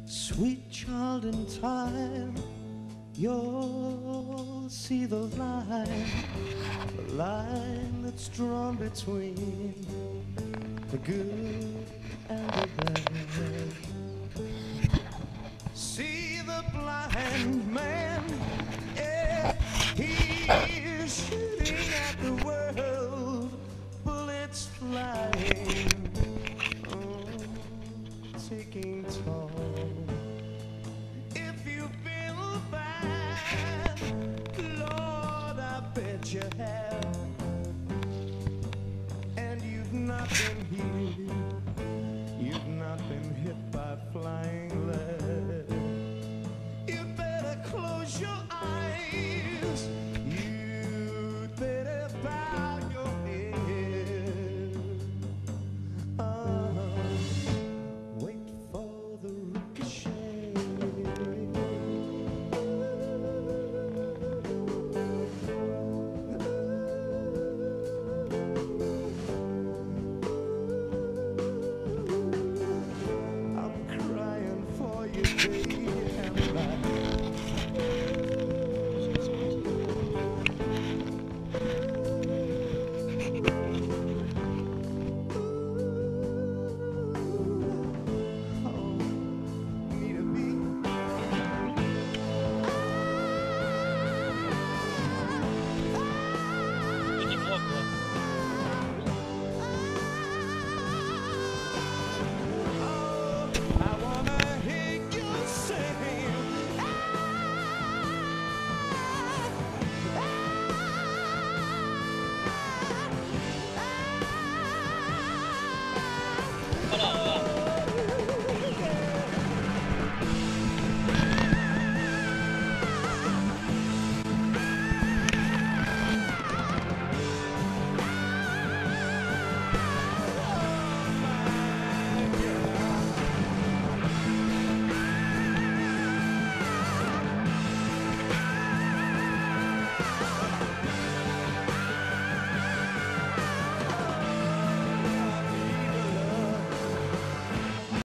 Sweet child, in time you'll see the line that's drawn between the good and the bad. See the blind man, yeah, he's shooting at the world, bullets flying, taking toll. If you've been bad, Lord, I bet you have, and you've not been healed.